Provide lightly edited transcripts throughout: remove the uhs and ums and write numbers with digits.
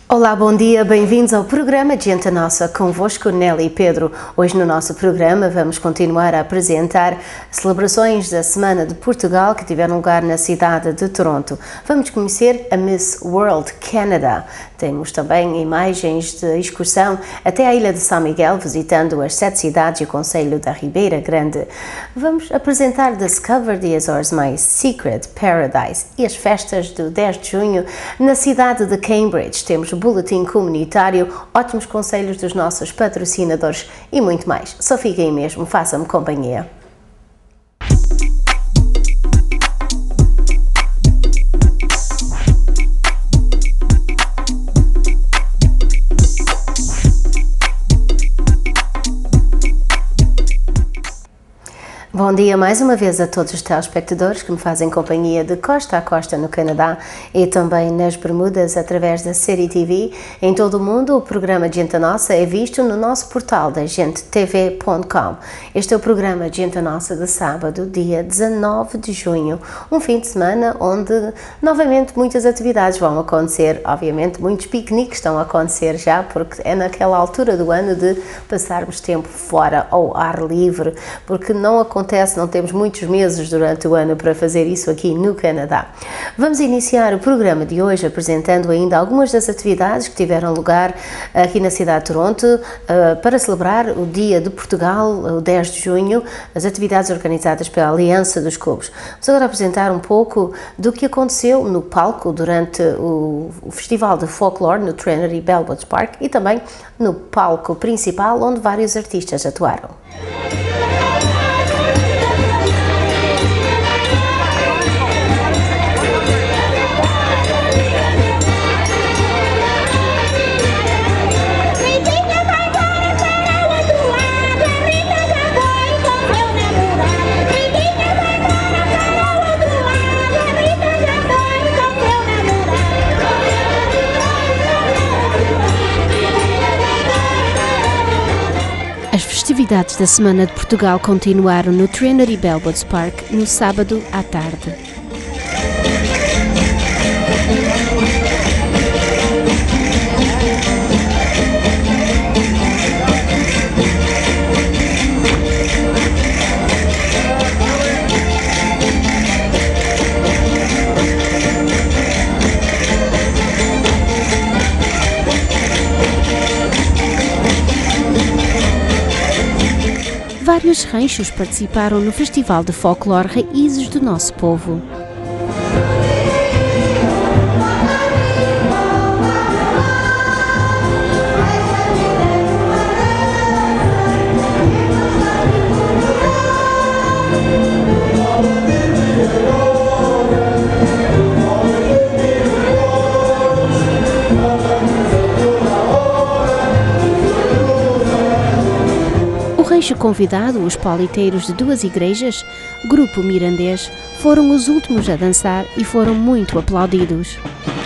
Olá, bom dia, bem-vindos ao programa Gente Nossa, convosco Nelly e Pedro. Hoje no nosso programa vamos continuar a apresentar celebrações da Semana de Portugal que tiveram lugar na cidade de Toronto. Vamos conhecer a Miss World Canada. Temos também imagens de excursão até à ilha de São Miguel, visitando as 7 cidades e o concelho da Ribeira Grande. Vamos apresentar Discover the Azores My Secret Paradise e as festas do 10 de junho na cidade de Cambridge. Temos boletim comunitário, ótimos conselhos dos nossos patrocinadores e muito mais. Só fiquem aí mesmo, façam-me companhia. Bom dia mais uma vez a todos os telespectadores que me fazem companhia de costa a costa no Canadá e também nas Bermudas através da City TV. Em todo o mundo, o programa Gente Nossa é visto no nosso portal da gentetv.com. Este é o programa Gente Nossa de sábado, dia 19 de junho, um fim de semana onde novamente muitas atividades vão acontecer. Obviamente muitos piqueniques estão a acontecer já, porque é naquela altura do ano de passarmos tempo fora ao ar livre, porque não temos muitos meses durante o ano para fazer isso aqui no Canadá. Vamos iniciar o programa de hoje apresentando ainda algumas das atividades que tiveram lugar aqui na cidade de Toronto para celebrar o Dia de Portugal, o 10 de junho, as atividades organizadas pela Aliança dos Clubes. Vamos agora apresentar um pouco do que aconteceu no palco durante o Festival de Folklore no Trinity Bellwoods Park e também no palco principal onde vários artistas atuaram. As festividades da Semana de Portugal continuaram no Trinity Bellwoods Park no sábado à tarde. Vários ranchos participaram no Festival de Folclore Raízes do Nosso Povo. O convidado, os pauliteiros de 2 igrejas, Grupo Mirandês, foram os últimos a dançar e foram muito aplaudidos.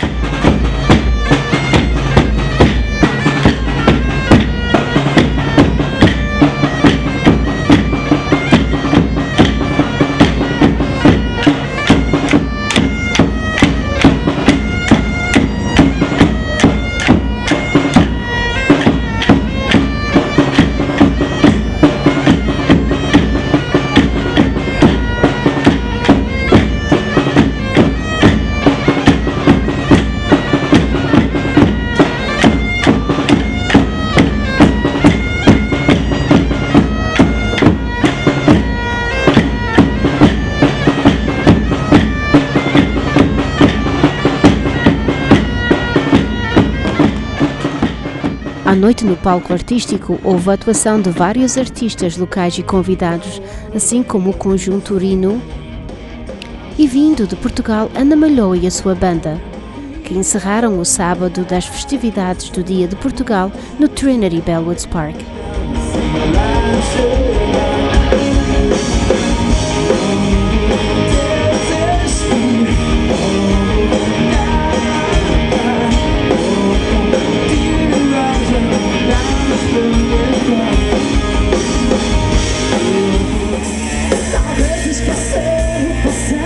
À noite, no palco artístico, houve a atuação de vários artistas locais e convidados, assim como o conjunto Rino e, vindo de Portugal, Ana Malhoa e a sua banda, que encerraram o sábado das festividades do Dia de Portugal no Trinity Bellwoods Park.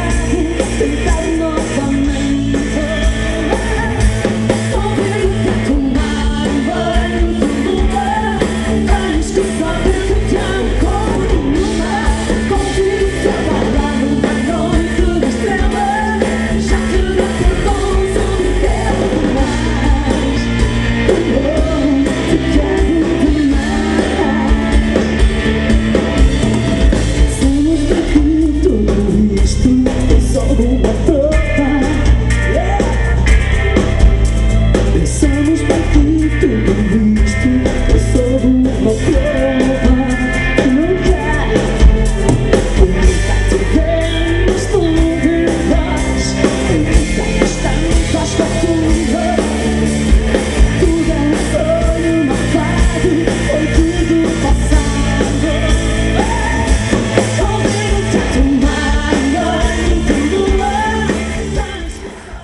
Tentar novamente, talvez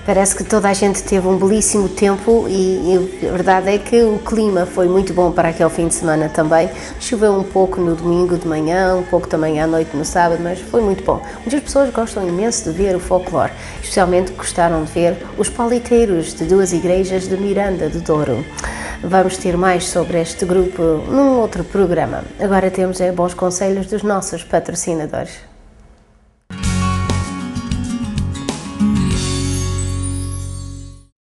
Parece que toda a gente teve um belíssimo tempo e a verdade é que o clima foi muito bom para aquele fim de semana também. Choveu um pouco no domingo de manhã, um pouco também à noite no sábado, mas foi muito bom. Muitas pessoas gostam imenso de ver o folclore, especialmente gostaram de ver os paliteiros de duas igrejas de Miranda do Douro. Vamos ter mais sobre este grupo num outro programa. Agora temos bons conselhos dos nossos patrocinadores.